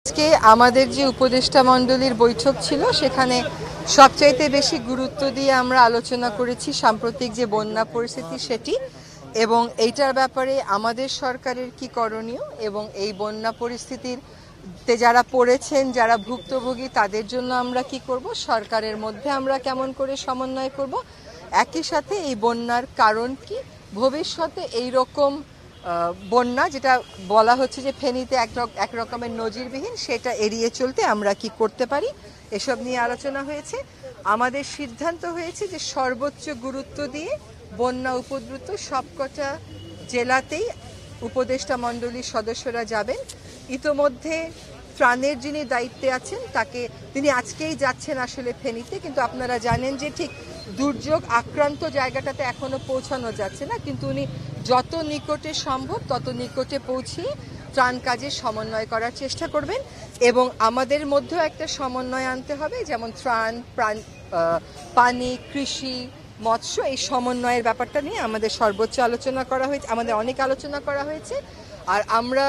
আজকে আমাদের যে উপদেষ্টা মণ্ডলীর বৈঠক ছিল সেখানে সবচাইতে বেশি গুরুত্ব দিয়ে আমরা আলোচনা করেছি সাম্প্রতিক যে বন্যা পরিস্থিতি সেটি এবং এইটার ব্যাপারে আমাদের সরকারের কি করণীয় এবং এই বন্যা পরিস্থিতিতে যারা পড়েছেন যারা ভুক্তভোগী তাদের জন্য আমরা কি করব, সরকারের মধ্যে আমরা কেমন করে সমন্বয় করব, একই সাথে এই বন্যার কারণ কি, ভবিষ্যতে এই রকম বন্যা যেটা বলা হচ্ছে যে ফেনীতে এক রকমের নজিরবিহীন সেটা এড়িয়ে চলতে আমরা কি করতে পারি, এসব নিয়ে আলোচনা হয়েছে। আমাদের সিদ্ধান্ত হয়েছে যে সর্বোচ্চ গুরুত্ব দিয়ে বন্যা উপদ্রুত সবকটা জেলাতেই উপদেষ্টা মণ্ডলীর সদস্যরা যাবেন। ইতোমধ্যে ত্রাণের যিনি দায়িত্বে আছেন তিনি আজকেই যাচ্ছেন আসলে ফেনীতে, কিন্তু আপনারা জানেন যে ঠিক দুর্যোগ আক্রান্ত জায়গাটাতে এখনো পৌঁছানো যাচ্ছে না, কিন্তু উনি যত নিকটে সম্ভব তত নিকটে পৌঁছিয়ে ত্রাণ কাজে সমন্বয় করার চেষ্টা করবেন এবং আমাদের মধ্যেও একটা সমন্বয় আনতে হবে, যেমন ত্রাণ, পানি, কৃষি, মৎস্য, এই সমন্বয়ের ব্যাপারটা নিয়ে আমাদের সর্বোচ্চ আলোচনা করা হয়েছে, আমাদের অনেক আলোচনা করা হয়েছে। আর আমরা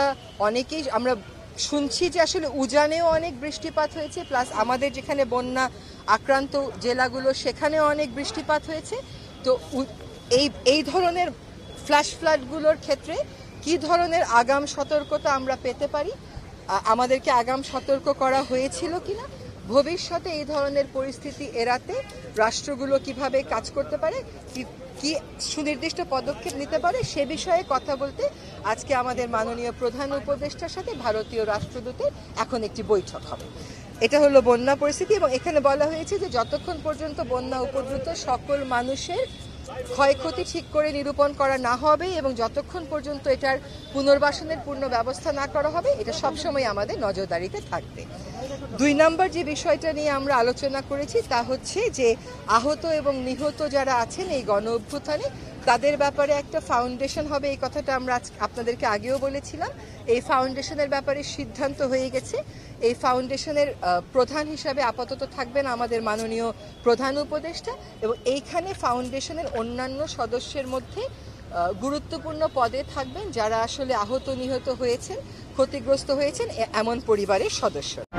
শুনছি যে আসলে উজানেও অনেক বৃষ্টিপাত হয়েছে, প্লাস আমাদের যেখানে বন্যা আক্রান্ত জেলাগুলো সেখানেও অনেক বৃষ্টিপাত হয়েছে। তো এই ধরনের ফ্ল্যাশ ফ্লাডগুলোর ক্ষেত্রে কি ধরনের আগাম সতর্কতা আমরা পেতে পারি, আমাদেরকে আগাম সতর্ক করা হয়েছিল কিনা, ভবিষ্যতে এই ধরনের পরিস্থিতি এড়াতে রাষ্ট্রগুলো কিভাবে কাজ করতে পারে, কি সুনির্দিষ্ট পদক্ষেপ নিতে পারে, সে বিষয়ে কথা বলতে আজকে আমাদের মাননীয় প্রধান উপদেষ্টার সাথে ভারতীয় রাষ্ট্রদূতের এখন একটি বৈঠক হবে। এটা হলো বন্যা পরিস্থিতি এবং এখানে বলা হয়েছে যে যতক্ষণ পর্যন্ত বন্যা উপদ্রুত সকল মানুষের ক্ষয়ক্ষতি ঠিক করে নিরূপণ করা না হবে এবং যতক্ষণ পর্যন্ত এটার পুনর্বাসনের পূর্ণ ব্যবস্থা না করা হবে, এটা সবসময় আমাদের নজরদারিতে থাকবে। 2 নম্বর যে বিষয়টা নিয়ে আমরা আলোচনা করেছি তা হচ্ছে যে আহত এবং নিহত যারা আছেন এই গণ অভ্যুত্থানে তাদের ব্যাপারে একটা ফাউন্ডেশন হবে, এই কথাটা আমরা আপনাদেরকে আগেও বলেছিলাম। এই ফাউন্ডেশনের ব্যাপারে সিদ্ধান্ত হয়ে গেছে। এই ফাউন্ডেশনের প্রধান হিসাবে আপাতত থাকবেন আমাদের মাননীয় প্রধান উপদেষ্টা এবং এইখানে ফাউন্ডেশনের অন্যান্য সদস্যের মধ্যে গুরুত্বপূর্ণ পদে থাকবেন যারা আসলে আহত নিহত হয়েছেন, ক্ষতিগ্রস্ত হয়েছেন এমন পরিবারের সদস্য।